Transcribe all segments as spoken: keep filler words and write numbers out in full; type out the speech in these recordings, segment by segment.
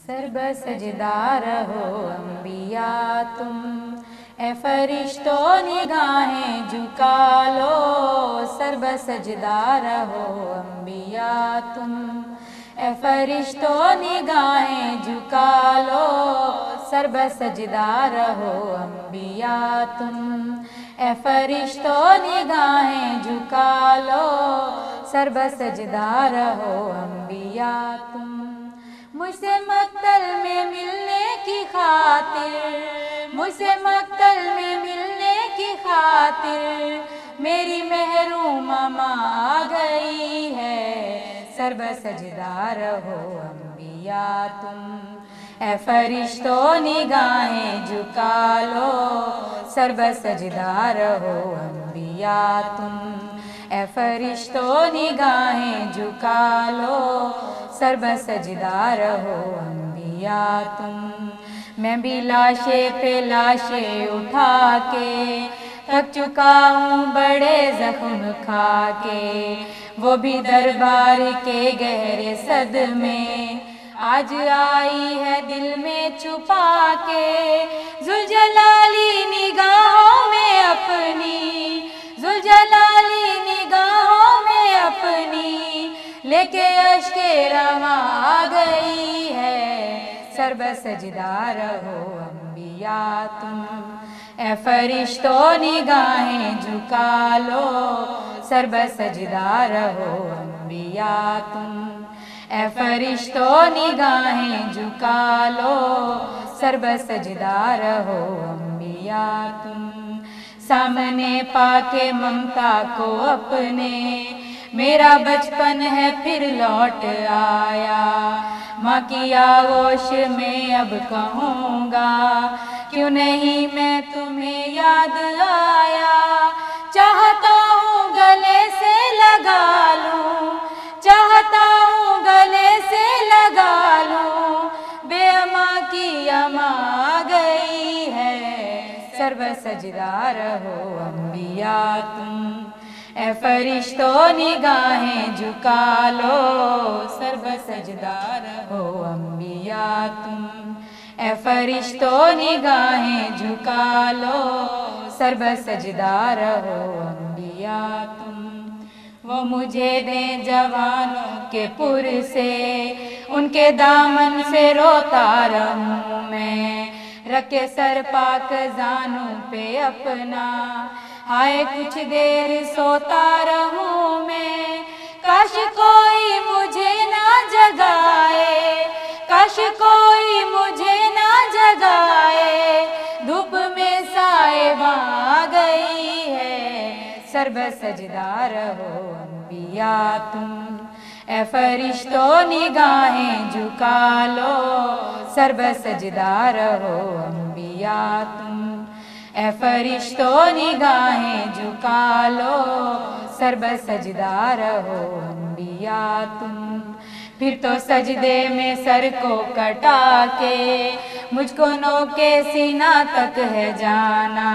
سر بسجدہ رہو انبیاء تم، اے فرشتوں نگاہیں جھکا لو، سر بسجدہ رہو انبیاء تم، اے فرشتوں نگاہیں جھکا لو، سر بسجدہ رہو انبیاء تم، اے فرشتوں نگاہیں جھکا لو، سر بسجدہ رہو انبیاء تم۔ مجھ سے مقتل میں ملنے کی خاطر، مجھ سے مقتل میں ملنے کی خاطر، میری محروم ماں آ گئی ہے، سر بسجدہ رہو انبیاء تم، اے فرشتوں نگاہیں جھکا لو، سر بسجدہ رہو انبیاء تم، اے فرشتوں نگاہیں جھکا لو، سر بسجدہ رہو انبیاء تم۔ میں بھی لاشے پہ لاشے اٹھا کے تھک چکا ہوں بڑے زخم کھا کے، وہ بھی دربار کے گہرے صدمے آج آئی ہے دل میں چھپا کے، ذوالجلالی نگاہوں میں اپنی، ذوالجلالی نگاہوں میں اپنی، لے کے اشک رواں آ گئی ہے، سر بسجدہ رہو انبیاء تم، اے فرشتوں نگاہیں جھکا لو، سر بسجدہ رہو انبیاء تم، اے فرشتوں نگاہیں جھکا لو، سر بسجدہ رہو انبیاء تم۔ سامنے پا کے ممتا کو اپنے، میرا بچپن ہے پھر لوٹ آیا، ماں کی آغوش میں اب کہوں گا، کیوں نہیں میں تمہیں یاد آیا، چاہتا ہوں گلے سے لگا لوں، چاہتا ہوں گلے سے لگا لوں، بے اماں کی اماں آ گئی ہے، سر بسجدہ رہو انبیاء تم، اے فرشتوں نگاہیں جھکا لو، سر بسجدہ رہو انبیاء تم، اے فرشتوں نگاہیں جھکا لو، سر بسجدہ رہو انبیاء تم۔ وہ مجھے دیں جوانوں کے پر سے، ان کے دامن سے روتا رہوں میں، رکھے سر پاک زانوں پہ اپنا، ہائے کچھ دیر سوتا رہوں میں، کاش کوئی مجھے نہ جگائے، کاش کوئی مجھے نہ جگائے، دھوپ میں صاحبہ آ گئی ہے، سر بسجدہ رہو انبیاء تم، اے فرشتوں نگاہیں جھکا لو، سر بسجدہ رہو انبیاء تم، اے فرشتوں نگاہیں جھکا لو، سر بسجدہ رہو انبیاء تم۔ پھر تو سجدے میں سر کو کٹا کے مجھ کو نو کے سینہ تک ہے جانا،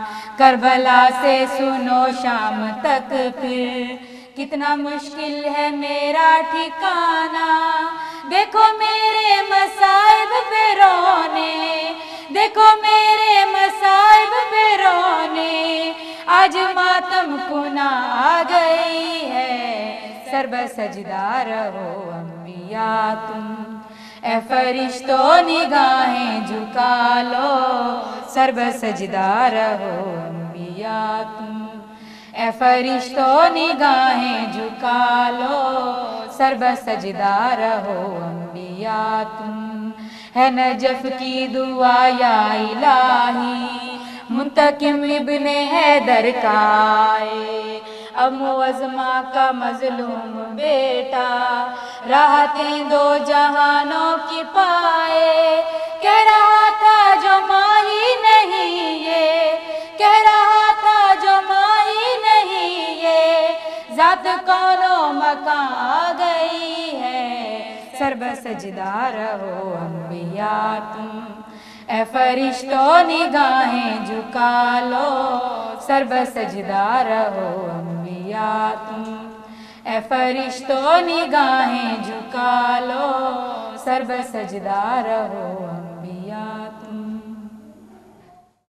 کربلا سے سنو شام تک پھر کتنا مشکل ہے میرا ٹھکانا، دیکھو میرے مصائب پہ رونے، دیکھو میرے مصائب پہ رونے، آج ماتم کنا آ گئی ہے، سر بسجدہ رہو انبیاء تم، اے فرشتوں نگاہیں جھکا لو، سر بسجدہ رہو انبیاء تم، اے فرشتوں نگاہیں جھکا لو، سر بسجدہ رہو انبیاء تم۔ ہے نجف کی دعا یا الہی، منتقم ابن حیدر کا آئے، اب معظمہ کا مظلوم بیٹا، راحتیں دو جہانوں کی پائے، کہہ رہا تھا جو ماں ہی نہیں یہ، کہہ رہا تھا جو ماں ہی نہیں یہ، ذات کون و مکان آ گئی ہے، سر بسجدہ رہو انبیاء تم، اے فرشتوں نگاہیں جھکا لو، سر بسجدہ رہو انبیاء تم، اے فرشتوں نگاہیں جھکا لو، سر بسجدہ رہو